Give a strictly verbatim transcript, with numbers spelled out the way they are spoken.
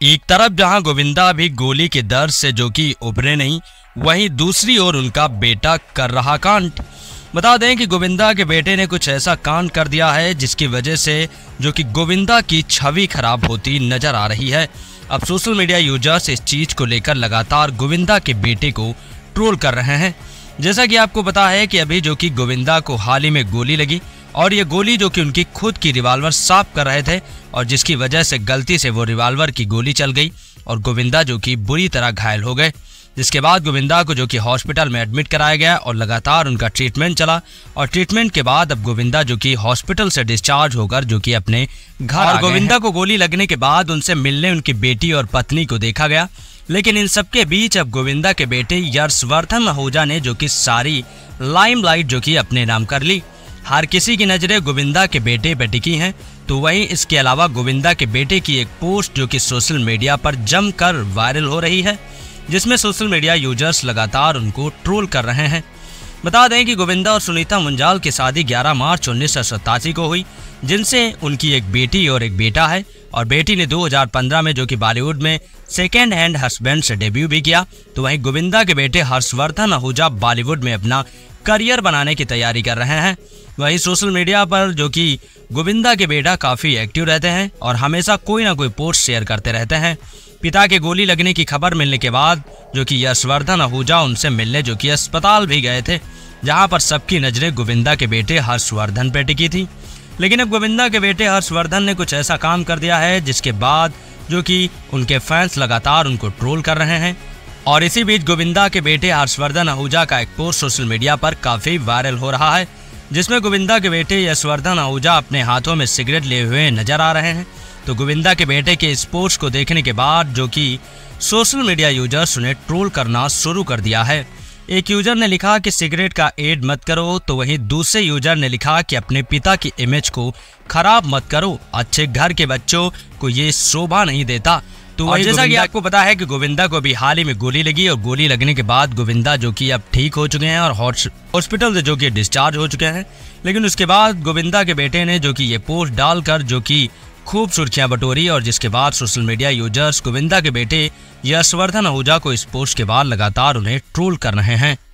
एक तरफ जहां गोविंदा भी गोली के दर्द से जो कि उभरे नहीं, वहीं दूसरी ओर उनका बेटा कर रहा कांड। बता दें कि गोविंदा के बेटे ने कुछ ऐसा कांड कर दिया है जिसकी वजह से जो कि गोविंदा की छवि खराब होती नजर आ रही है। अब सोशल मीडिया यूजर्स इस चीज को लेकर लगातार गोविंदा के बेटे को ट्रोल कर रहे हैं। जैसा कि आपको पता है कि अभी जो कि गोविंदा को हाल ही में गोली लगी और ये गोली जो कि उनकी खुद की रिवॉल्वर साफ कर रहे थे और जिसकी वजह से गलती से वो रिवॉल्वर की गोली चल गई और गोविंदा जो कि बुरी तरह घायल हो गए। जिसके बाद गोविंदा को जो कि हॉस्पिटल में एडमिट कराया गया और लगातार उनका ट्रीटमेंट चला और ट्रीटमेंट के बाद अब गोविंदा जो कि हॉस्पिटल से डिस्चार्ज होकर जो कि अपने घर आ गए। गोविंदा को गोली लगने के बाद उनसे मिलने उनकी बेटी और पत्नी को देखा गया, लेकिन इन सबके बीच अब गोविंदा के बेटे यशवर्धन आहूजा ने जो कि सारी लाइमलाइट जो कि अपने नाम कर ली। हर किसी की नजरें गोविंदा के बेटे पे टिकी हैं। तो वहीं इसके अलावा गोविंदा के बेटे की एक पोस्ट जो कि सोशल मीडिया पर जमकर वायरल हो रही है, जिसमें सोशल मीडिया यूजर्स लगातार उनको ट्रोल कर रहे हैं। बता दें कि गोविंदा और सुनीता मुंजाल की शादी ग्यारह मार्च उन्नीस सौ सतासी को हुई, जिनसे उनकी एक बेटी और एक बेटा है और बेटी ने दो हज़ार पंद्रह में जो कि बॉलीवुड में सेकेंड हैंड हस्बैंड से डेब्यू भी किया। तो वहीं गोविंदा के बेटे यशवर्धन आहूजा बॉलीवुड में अपना करियर बनाने की तैयारी कर रहे हैं। वहीं सोशल मीडिया पर जो कि गोविंदा के बेटा काफ़ी एक्टिव रहते हैं और हमेशा कोई ना कोई पोस्ट शेयर करते रहते हैं। पिता के गोली लगने की खबर मिलने के बाद जो कि यशवर्धन आहूजा उनसे मिलने जो कि अस्पताल भी गए थे, जहां पर सबकी नजरें गोविंदा के बेटे यशवर्धन पे टिकी थी। लेकिन अब गोविंदा के बेटे यशवर्धन ने कुछ ऐसा काम कर दिया है जिसके बाद जो कि उनके फैंस लगातार उनको ट्रोल कर रहे हैं। और इसी बीच गोविंदा के बेटे यशवर्धन आहूजा का एक पोस्ट सोशल मीडिया पर काफ़ी वायरल हो रहा है, जिसमें गोविंदा के बेटे यशवर्धन आहूजा अपने हाथों में सिगरेट लिए हुए नजर आ रहे हैं। तो गोविंदा के बेटे के इस पोस्ट को देखने के बाद जो कि सोशल मीडिया यूजर्स उन्हें ट्रोल करना शुरू कर दिया है। एक यूजर ने लिखा कि सिगरेट का एड मत करो, तो वहीं दूसरे यूजर ने लिखा कि अपने पिता की इमेज को खराब मत करो, अच्छे घर के बच्चों को ये शोभा नहीं देता। तो वही जैसा कि आपको पता है कि गोविंदा को भी हाल ही में गोली लगी और गोली लगने के बाद गोविंदा जो कि अब ठीक हो चुके हैं और हॉस्पिटल से जो कि डिस्चार्ज हो चुके हैं। लेकिन उसके बाद गोविंदा के बेटे ने जो कि ये पोस्ट डालकर जो कि खूब सुर्खियां बटोरी और जिसके बाद सोशल मीडिया यूजर्स गोविंदा के बेटे यशवर्धन आहूजा को इस पोस्ट के बाद लगातार उन्हें ट्रोल कर रहे हैं।